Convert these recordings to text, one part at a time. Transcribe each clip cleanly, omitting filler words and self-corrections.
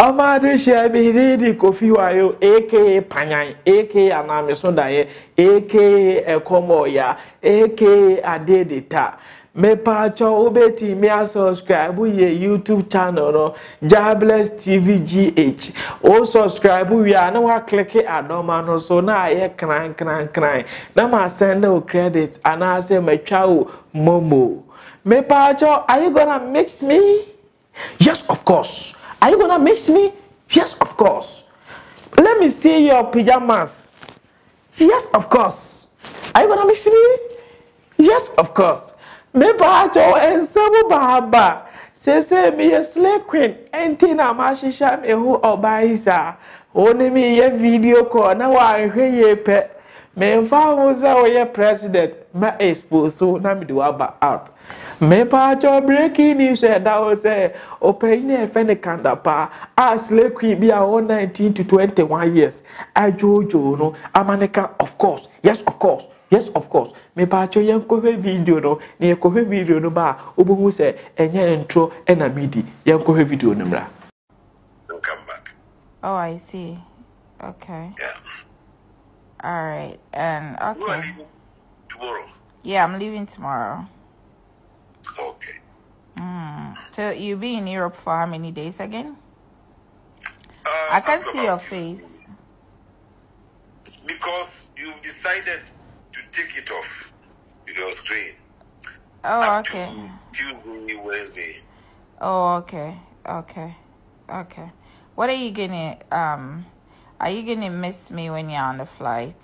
Amade Shabby Kofi Wayo, aka Panyan, aka Anamisondaye, aka Ekomoya, aka Adedita. Me pacho obeti me a subscribe ye YouTube channel no Jobless TV GH. O subscribe we are no click adoma no so na ye cran. Na ma send o credit and I say me chow momo. Me pacho, are you gonna mix me? Yes, of course. Are you gonna mix me? Yes, of course. Let me see your pajamas. Yes, of course. Are you gonna mix me? Yes, of course. Me bacho and sabu bahaba. Say me a slave queen. Entina mashisha me who obaisa. Only me a video call. Now I hear ye pet. Me mfa ye president. Me expose so na me do out. Me bacho breaking news that was say open a friend kandapa. As slave queen be our 19 to 21 years. I Jojo no. Amanika, of course. Yes, of course. Yes, of course. Me pacho yen kohe video no. Ni kohe video no ba. Obuhu se enye intro ena midi. Yen kohe video no mra. And come back. Oh, I see. Okay. Yeah. All right. And okay. You are leaving tomorrow. Yeah, I'm leaving tomorrow. Okay. So you'll be in Europe for how many days again? I can't see your face. Because you've decided to take it off your screen. Oh, okay. Tuesday, Wednesday. Oh, okay. What are you are you gonna miss me when you're on the flight?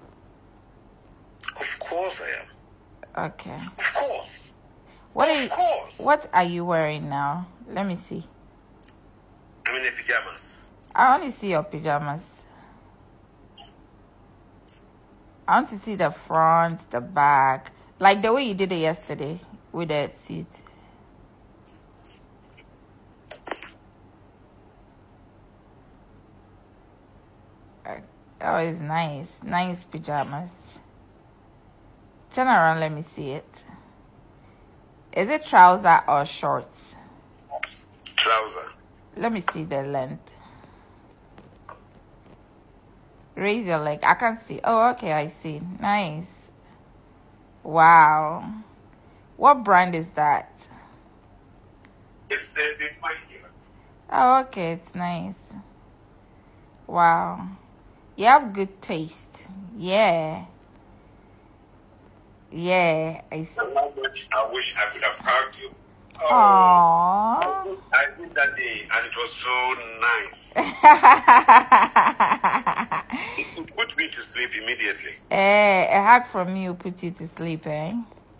Of course I am. Okay. Of course. What are you wearing now? Let me see. I'm in the pajamas. I only see your pajamas. I want to see the front, the back, like the way you did it yesterday with the suit. Oh, it's nice. Nice pajamas. Turn around, let me see it. Is it trouser or shorts? Trouser. Let me see the length. Raise your leg. I can't see. Oh, okay, I see. Nice. Wow. What brand is that? It's in my ear. Oh, okay, it's nice. Wow. You have good taste. Yeah. Yeah, I see. I wish I could have hugged you. Aww. I did that day and it was so nice. It put me to sleep immediately. A hug from you put you to sleep, eh?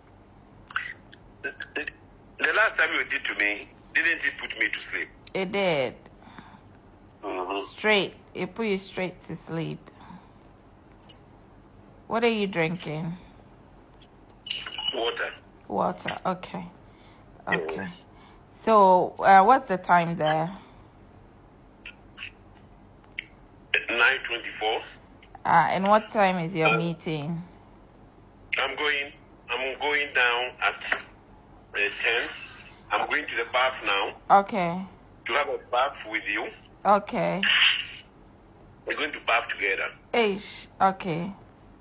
The last time you did to me, didn't it put me to sleep? It did. Mm-hmm. Straight. It put you straight to sleep. What are you drinking? Water. Okay. So, what's the time there? 9:24. And what time is your meeting? I'm going down at 10. I'm going to the bath now. Okay. To have a bath with you. Okay. We're going to bath together. Ish. Okay.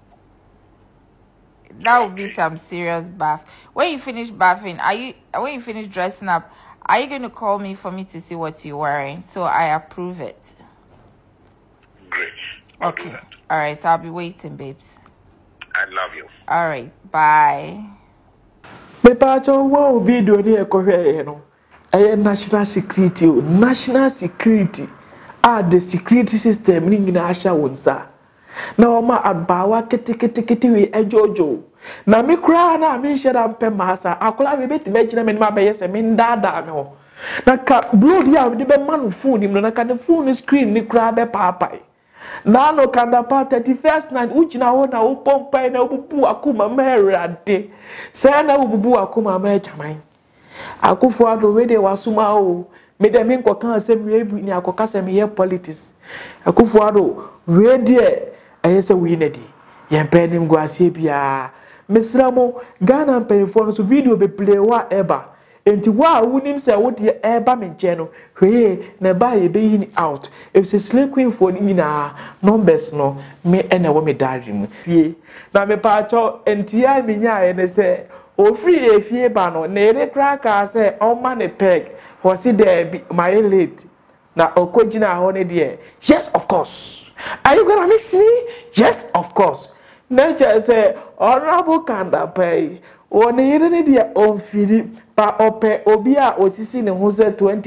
That would be some serious bath. When you finish bathing, when you finish dressing up, are you going to call me for me to see what you're wearing? So I approve it. Great. Okay. All right. So I'll be waiting, babes. I love you. All right. Bye. Me pacho wow video ni ekohwe no. National security. National security. The security system ni nyina ahya wonsa. Na oma abawa kete we ejojo. Na me kura na me sheda mpe masa. Akola we beti be gina me ma be yese me ndada me ho. Na ka blood ya we be man phone ni na ka the phone screen ni kura be papai. Na no kanda pa 31st night ugina ho na wo pompai na obubu akoma merade. Say na obubu akoma ma jaman. Akufo ado we de wasuma o. Me de me nkoka asem we ni akoka asem ye politics. Akufo ado we de ayese we na di. Ye mpeni mgo asie bia. Mesramo Ghana mpemfo no so video be play wa eba. enti wa wonim se wo de eba me nche no hwe na ba ye be yin out if se slay queen for ni na numbers no me ene wo me diary mu fie na me pa cho enti ya me nya ye ne se o free e fie ba no na ere kraka se o ma ne peg wo si there be my late na okojina ho ne de yes of course are you gonna miss me yes of course nature say honorable Kanda pay one yere ne de on firi pa ope obi a osisi ne ho se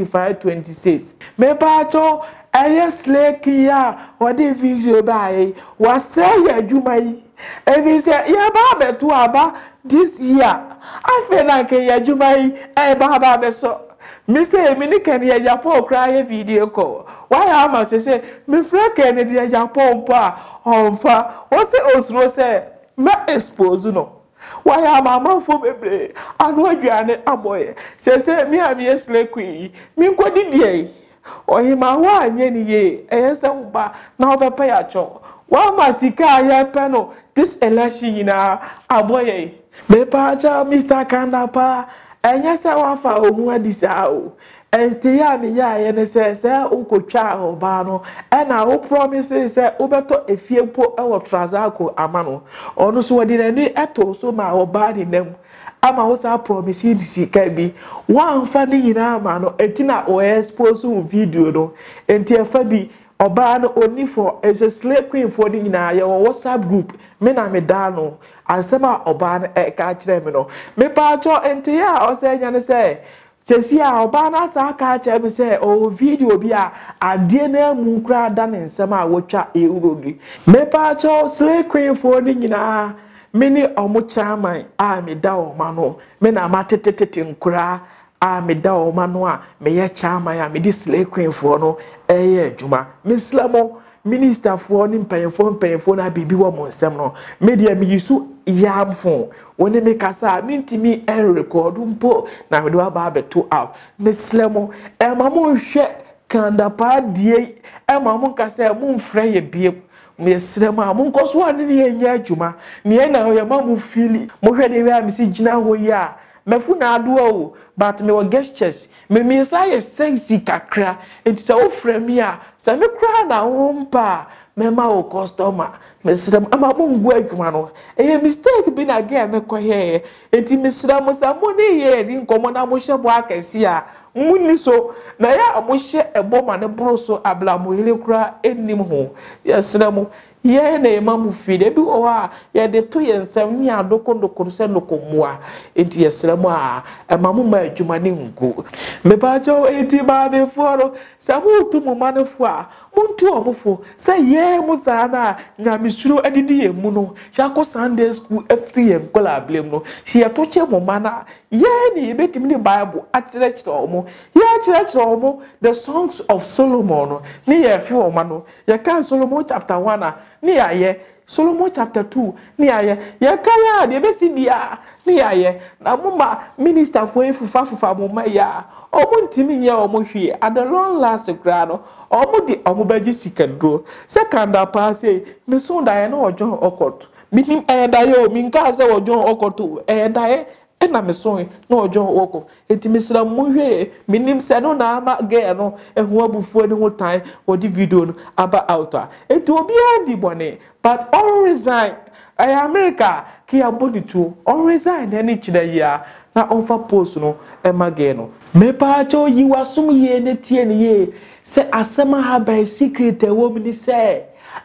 25-26 me pa cho aye slake ya ode video bae wa say adwuma yi ebi say ya ba beto aba this year afi na ke ya adwuma yi e ba be so me say me ni kan ya Japan cry video call why am I say me friend kan ya Japan pa onfa o say osuro say me expose no why am I man for bebre anu adwane aboye say me am yes lekwi me nkodi die oyima wa anye ni ye eyese uba na obepa ya cho wa masika ya pe no this election ina aboye me pa cha Mr. Kanda pa enya se wa fa ohu adisa o enti ya me ya ye ne se ukotwa oba no na wo promise se ubeto efiepo e wo trazako amano onu so wadi na ni eto so ma oba ni nem ama wo sa promise di sika bi wan fa ni nyina ama no etina o expose video no enti afa bi oba no oni for a slay queen for ni nyina ye wo WhatsApp group me na me da no asema oba no ka kire me no me pa cho enti ya o se nya ne se chesi a oba na sa ka kire me se o video bi a ade na mu kra da ne nsema a wotwa e urodi me pa cho slay queen for ni nyina mini omo chairman a me da o ma no me na matetetete nkura a me da o ma no a me ye chairman a me di slay queen for no eye adwuma me slamo minister for ni mpanyefo na bibi wo mo nsem no me dia me yisu yamfo woni me kasa mintimi en record mpo na me do aba beto out me slamo e ma mo hwe Kanda pa die e ma mo kasa mo mfre ye bie me slama mo nkoso ani ne nya adwuma ne na ye ma mo fili mo hwe de we a me si gina ho ya mefu na ado o but me wo gestures me say sexy kakra enti sa wo frame a sa me kra na wompa me ma wo customer me sram ama mo ngu adwuma no e mistake bi na ge me koye enti me sram sa mo ne ye ri nkomo na mo hye bo akasi a muni so na ya mo hye ebo ma ne bro so abla mo ile kra enim ho ya sram ye na ema mu fide bi o a ye de to ye nsam ni adokondokoro se nokomoa enti ye sram a ema mu ma adwuma ne ngu me ba jo enti ba be foro sa mu tu mu manefo a muntu omofo se ye mu sa na nya misuro adidi ye mu no ya ko Sunday school afri ye nkola blem no si ye to che mu mana ye ni betim ni Bible a kire omo ye kire omo the songs of Solomon ni ye fi o ma no ye kan Solomon chapter 1 ni aye Solomon chapter 2 ni aye ye kaya de be si bia ni aye na mama minister for fufa mama ya omo ntimi ye omo hwie at the long last grado omo di omo baji sikadro se Kanda pa say me so da ye na ojon okot minim da ye o min ka se ojon okot da ye na me so na ojon okot enti misra mo hwie minim se no na ama ge no ehu abufuo ni ho tan odi video no aba out enti obi andi bone but all resign America ki abonitu all resign any chida ya na onfa post no emage no me pa cho yiwasum ye ne tie ne ye se asema ha by secret e wo mi se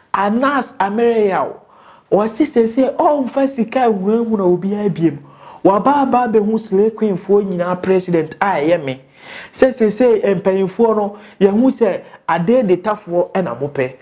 Anas America o se onfa sika nwuhu na obi abiem wa ba be hu slay queen fo nyina president aye me se empanyfo no ye hu se ade de tafo e na mope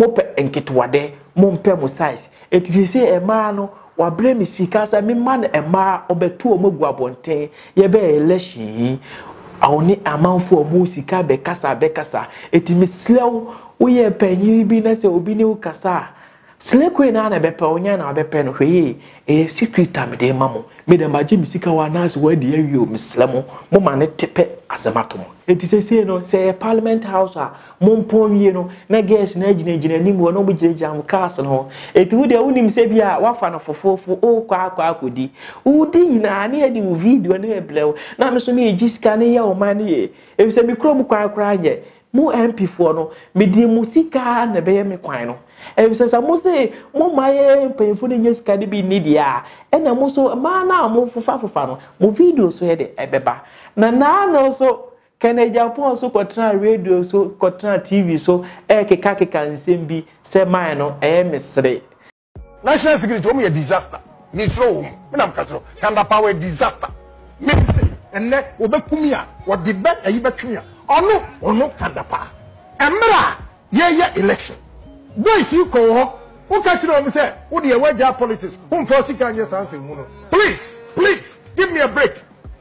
enketwade mompe mo size eti se e ma no wa bre mi sika sa mi ma na e ma obetu o magu abonten ye be election awoni amanfo o mu sika be kasa eti mi slew wo ye panyin bi na se obi ni wo kasa slay queen na be pe onya na be pe no hwe e secret am de mamo me dem baje misika wa na so wa de awie o meslemo mo ma ne tepe azamato mo enti se no se parliament house a mo mpon wie no na guest na gina nim wo no mo jam cars no enti wo de wonim se bia wa fa no fofofo o kwa akodi wo de nyina na de wo video na eblew na me so me ejiska ne ya o ma ne e se me krom kwa anye mo MP for no me di musika na be ye me kwan no e se mo se mo maye payfo ne nyeska de bi need ya e na mo so ma na mo fofa no mo video so ye de ebeba na no so Kene Japan so kotra radio so kotra TV so keka nsem bi se man no mesre national security o me disaster ni so me na mkatro kanda power disaster me se enne obekumi a wo de be ayi betwea ono kanda pa emra ye election boys you ko who catch no me say wo de waja politics who for sika anye sanse mu no please give me a break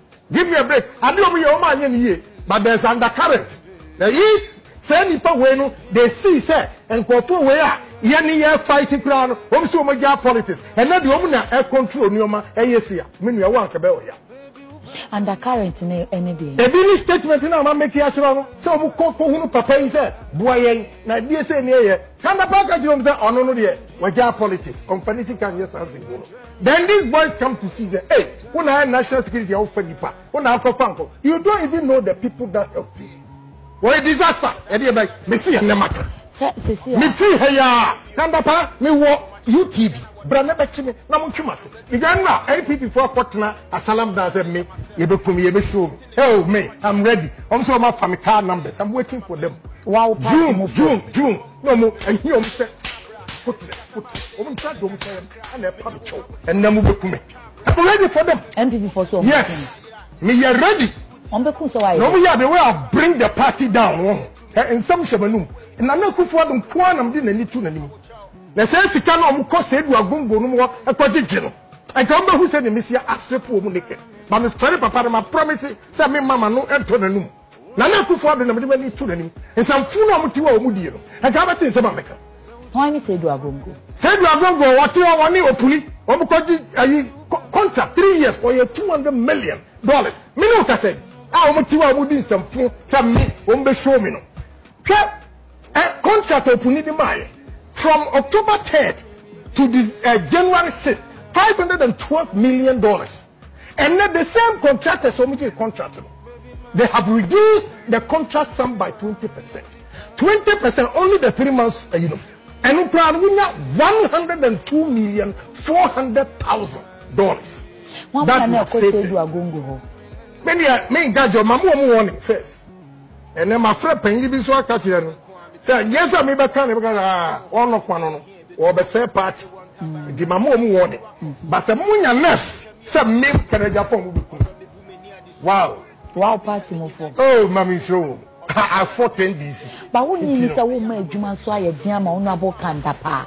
ade o me ye o ma anye ni ye. But there's undercurrent. The say no, they see say and go for where ye fighting crown, so much politics. And not the woman air control Nioma, Ayesia, Minya Wanka. Undercurrent any day. The billy statement in our make actual so who papa is boy, na dear say near can the package on the honor there, Waja politics, company can yes answer. Then these boys come to see the hey, when I national security of Fenipa, when I Fanko, you don't even know the people that help you. What a disaster! And like Messi and Namaka. Me free here, Kandapa, me walk UTV, Brana Bachime, Namuchumas. You can now, LP before Potna, Asalam does me, you be for me, you be show. Oh, me, I'm ready. I'm so much for my car numbers, I'm waiting for them. Wow, June. No more, and you say. Put woman try to say and a public show and then move me. I'm ready for them. MPP for so yes. Me are ready. On the course why no we are the way I bring the party down in some shamanum and I know who for them quantum didn't need to name. The sense you cannot cost it to a gungo no more a quadrigen. I come back who said the Messia asked for naked. But Miss Ferry Papa, my promise, say me mamma no Antonum. Nana who for them need to name and some fool of Mudio. I got it in some America. Why not say do a gongo? Say do a gongo, what you want to puli, or contract 3 years for your $200 million. Minuka said, I want to some food, some me, won't show me no. A contract of Punidi from October 3rd to this January 6th, $512 million. And then the same contractors, so much contract, they have reduced the contract sum by 20%. 20% only the 3 months, and we have $102,400,000. That will save them. Many guys, your mama warning first. And then my friend Penny be so catching. Say, yes, I may be kind of one of one or the same party. The mama warning. But the moon and nurse, some name can Japan. Wow, party more for. Oh, Mammy, so. I fought in DC. But when you need a woman, you must say a diamond on a book and a pa.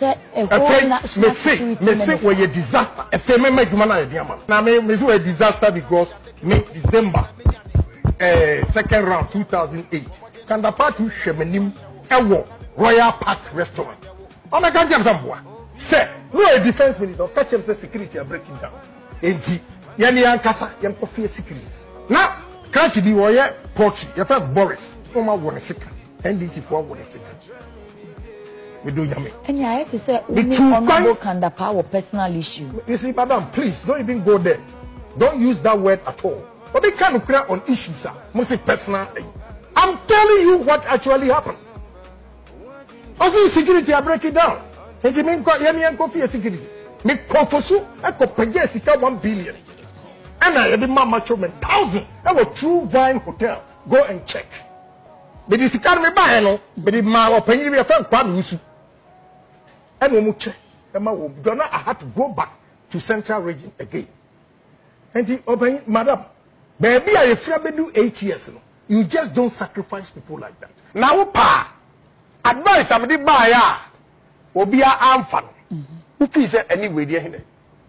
Mistake were a disaster. A family make man a diamond. Now, me do a disaster because December 2nd round 2008. Can the party Shemanim Ewo Royal Park Restaurant? Oh my God, Jamzambua. Say, no a defense minister, catch him security are breaking down. Enti, Yani Ankasa, Yan Coffee security. Now, can't you be warrior? Portrait, your friend Boris, former one sick, NDC for one sick. We do yummy. And I have to say, we honorable can the power personal issue. You see, madam, please don't even go there. Don't use that word at all. But they can't clear on issues, sir. Mostly personal. I'm telling you what actually happened. Also, security are breaking down. And you mean Yami and Coffee security. Make Kofosu, I could pay 1 billion. And I had Mama Choman 1,000. That was True Vine Hotel. Go and check. But this can't be buy no. But the man or penny be a friend Kwamusu. And we check. And I had to go back to Central Region again. And he open, madam, baby, I afraid do 8 years. You just don't sacrifice people like that. Now, pa, advice somebody buy ya. Obi a amfan. Who please anyway there here.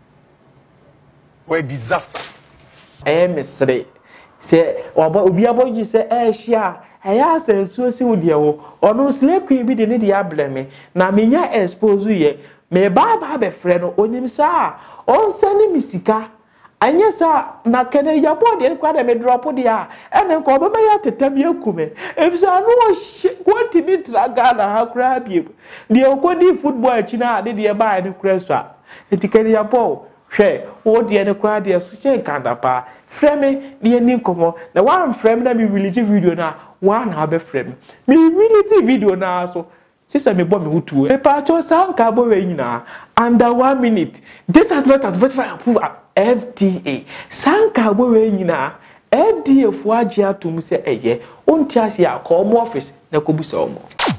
We're disaster. Mesre say obi aboji say hia eya sensuo si wo de wo ono slay queen bi de ne de ableme na menya expose ye me baba be frɛ no onyim sa on sani misika anya sa na kene yabo de kwa de me drop de a ene nko obema ya tetam yakume efisa no wo timi traga na ha kra bie de okodi football achi na ade de ba ne kra so a etikene yabo hwe wo de ne kwa de so che nkanda pa frame de ni nkomo na one frame na me release video na one ha be frame me release video na so sister me bo me hutu e pa cho sanka bo we nyina under 1 minute this has not verified approve FDA sanka bo we nyina FDA fo age atum se eye onti ase ya ko office na ko busa omo